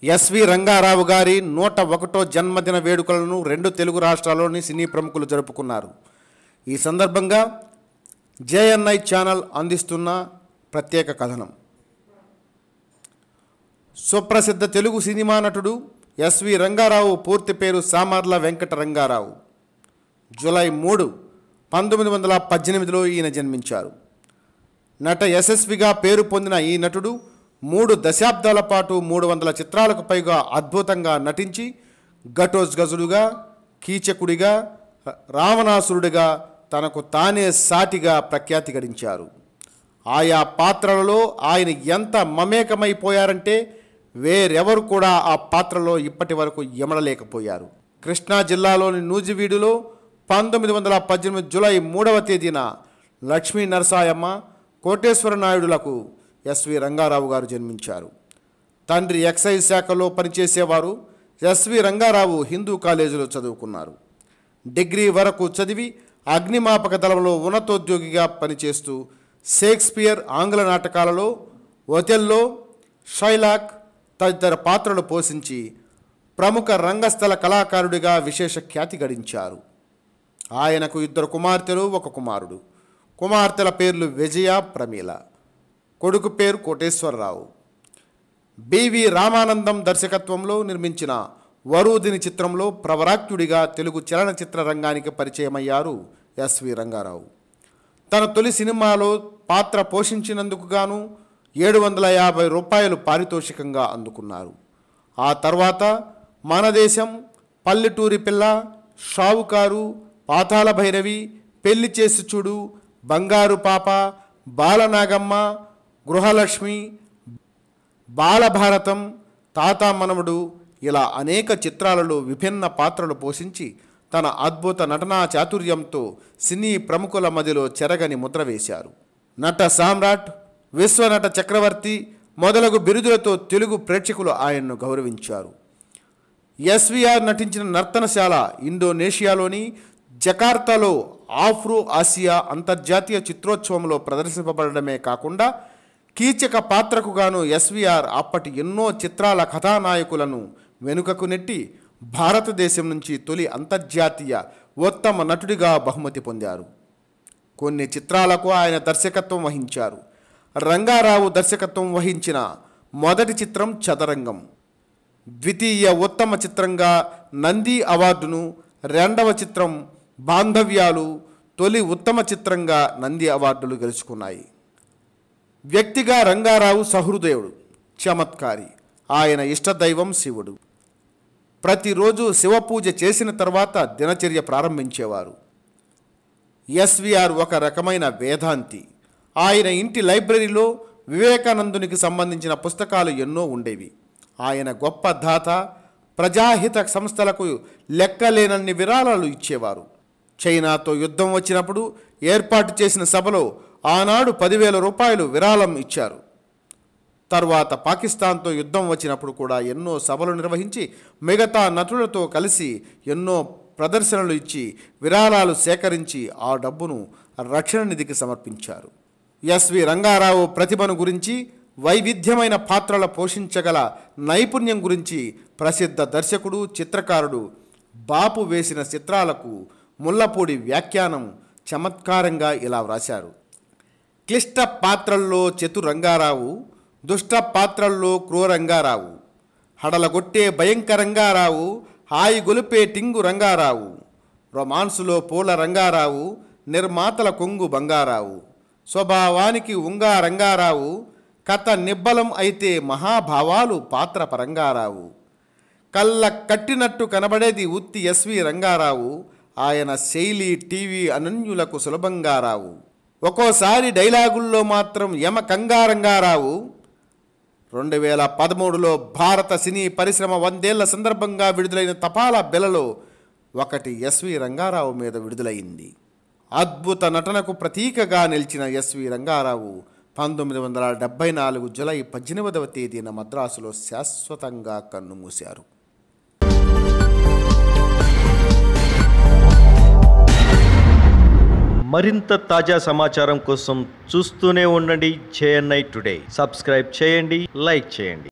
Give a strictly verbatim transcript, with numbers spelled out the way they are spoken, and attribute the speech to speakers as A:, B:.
A: SV Rangarao గారి నూట ఒకటో జన్మదిన వేడుకలను రెండు తెలుగు రాష్ట్రాల్లోని సినీ ప్రముఖులు జరుపుకున్నారు. ఈ సందర్భంగా జేఎన్ఐ ఛానల్ అందిస్తున్న ప్రత్యేక కథనం. సుప్రసిద్ధ తెలుగు సినిమా నటుడు ఎస్వి రంగారావు పూర్తి పేరు సామర్ల వెంకట రంగారావు. జూలై మూడు పంతొమ్మిది వందల పద్దెనిమిదిలో ఈయన జన్మించారు. నట యశస్విగా పేరు పొందిన ఈ నటుడు మూడు దశాబ్దాల పాటు మూడు వందల చిత్రాలకు పైగా అద్భుతంగా నటించి ఘటోత్కచుడుగా, కీచకుడిగా, రావణాసురుడిగా తనకు తానే సాటిగా ప్రఖ్యాతి గడించారు. ఆయా పాత్రలలో ఆయన ఎంత మమేకమైపోయారంటే వేరెవరు కూడా ఆ పాత్రలో ఇప్పటి వరకు ఎమడలేకపోయారు. కృష్ణా జిల్లాలోని నూజివీడులో పంతొమ్మిది వందల పద్దెనిమిది జూలై మూడవ తేదీన లక్ష్మీ నరసాయమ్మ, కోటేశ్వర నాయుడులకు ఎస్వి రంగారావు గారు జన్మించారు. తండ్రి ఎక్సైజ్ శాఖలో పనిచేసేవారు. ఎస్వి రంగారావు హిందూ కాలేజీలో చదువుకున్నారు. డిగ్రీ వరకు చదివి అగ్నిమాపక దళంలో ఉన్నతోద్యోగిగా పనిచేస్తూ షేక్స్పియర్ ఆంగ్ల నాటకాలలో ఒథెల్లో, షైలాక్ తదితర పాత్రలు పోషించి ప్రముఖ రంగస్థల కళాకారుడిగా విశేష ఖ్యాతి గడించారు. ఆయనకు ఇద్దరు కుమార్తెలు, ఒక కుమారుడు. కుమార్తెల పేర్లు విజయ, ప్రమీల. కొడుకు పేరు కోటేశ్వరరావు. బివి రామానందం దర్శకత్వంలో నిర్మించిన వరూధిని చిత్రంలో ప్రవరాక్యుడిగా తెలుగు చలనచిత్ర రంగానికి పరిచయమయ్యారు ఎస్వి రంగారావు. తన తొలి సినిమాలో పాత్ర పోషించినందుకు గాను ఏడు వందల యాభై రూపాయలు పారితోషికంగా అందుకున్నారు. ఆ తర్వాత మన దేశం, పల్లెటూరి పిల్ల, షావుకారు, పాతాళ భైరవి, పెళ్లి చేసి చూడు, బంగారు పాప, బాలనాగమ్మ, గృహలక్ష్మి, బాలభారతం, తాతా మనవడు ఇలా అనేక చిత్రాలలో విభిన్న పాత్రలు పోషించి తన అద్భుత నటనా చాతుర్యంతో సినీ ప్రముఖుల మధ్యలో చెరగని ముద్ర వేశారు. నట సామ్రాట్, విశ్వనట చక్రవర్తి మొదలగు బిరుదులతో తెలుగు ప్రేక్షకులు ఆయన్ను గౌరవించారు. ఎస్విఆర్ నటించిన నర్తనశాల ఇండోనేషియాలోని జకార్తాలో ఆఫ్రో ఆసియా అంతర్జాతీయ చిత్రోత్సవంలో ప్రదర్శింపబడమే కాకుండా కీచక పాత్రకు గాను ఎస్విఆర్ అప్పటి ఎన్నో చిత్రాల కథానాయకులను వెనుకకు నెట్టి భారతదేశం నుంచి తొలి అంతర్జాతీయ ఉత్తమ నటుడిగా బహుమతి పొందారు. కొన్ని చిత్రాలకు ఆయన దర్శకత్వం వహించారు. రంగారావు దర్శకత్వం వహించిన మొదటి చిత్రం చదరంగం, ద్వితీయ ఉత్తమ చిత్రంగా నంది అవార్డును, రెండవ చిత్రం బాంధవ్యాలు తొలి ఉత్తమ చిత్రంగా నంది అవార్డులు గెలుచుకున్నాయి. వ్యక్తిగా రంగారావు సహృదయుడు, చమత్కారి. ఆయన ఇష్టదైవం శివుడు. ప్రతిరోజు శివపూజ చేసిన తర్వాత దినచర్య ప్రారంభించేవారు. ఎస్విఆర్ ఒక రకమైన వేదాంతి. ఆయన ఇంటి లైబ్రరీలో వివేకానందునికి సంబంధించిన పుస్తకాలు ఎన్నో ఉండేవి. ఆయన గొప్ప దాత. ప్రజాహిత సంస్థలకు లెక్కలేనన్ని విరాళాలు ఇచ్చేవారు. చైనాతో యుద్ధం వచ్చినప్పుడు ఏర్పాటు చేసిన సభలో ఆనాడు పదివేల రూపాయలు విరాళం ఇచ్చారు. తర్వాత పాకిస్తాన్తో యుద్ధం వచ్చినప్పుడు కూడా ఎన్నో సభలు నిర్వహించి మిగతా నటులతో కలిసి ఎన్నో ప్రదర్శనలు ఇచ్చి విరాళాలు సేకరించి ఆ డబ్బును రక్షణ నిధికి సమర్పించారు. ఎస్వి రంగారావు ప్రతిభను గురించి, వైవిధ్యమైన పాత్రల పోషించగల నైపుణ్యం గురించి ప్రసిద్ధ దర్శకుడు, చిత్రకారుడు బాపు వేసిన చిత్రాలకు ముల్లపూడి వ్యాఖ్యానం చమత్కారంగా ఇలా వ్రాశారు. క్లిష్ట పాత్రల్లో చతురంగారావు, దుష్ట పాత్రల్లో క్రూరంగారావు, హడలగొట్టే భయంకరంగారావు, హాయి గొలిపే టింగు రంగారావు, రొమాన్సులో పూల రంగారావు, నిర్మాతల కొంగు బంగారావు, స్వభావానికి ఉంగా రంగారావు, కథ నిబ్బలం అయితే మహాభావాలు పాత్ర పరంగారావు, కళ్ళ కట్టినట్టు కనబడేది ఉత్తి ఎస్వి రంగారావు, ఆయన శైలి టీవీ అనన్యులకు సులభంగా రావు, ఒక్కోసారి డైలాగుల్లో మాత్రం యమ కంగారంగారావు. రెండు వేల పదమూడులో భారత సినీ పరిశ్రమ వందేళ్ల సందర్భంగా విడుదలైన తపాలా బెలలో ఒకటి ఎస్వి రంగారావు మీద విడుదలైంది. అద్భుత నటనకు ప్రతీకగా నిలిచిన ఎస్వి రంగారావు పంతొమ్మిది వందల డెబ్బై నాలుగు జూలై పద్దెనిమిదవ తేదీన మద్రాసులో శాశ్వతంగా కన్నుమూశారు.
B: మరింత తాజా సమాచారం కోసం చూస్తూనే ఉండండి జేఎన్ఐ టుడే. సబ్స్క్రైబ్ చేయండి, లైక్ చేయండి.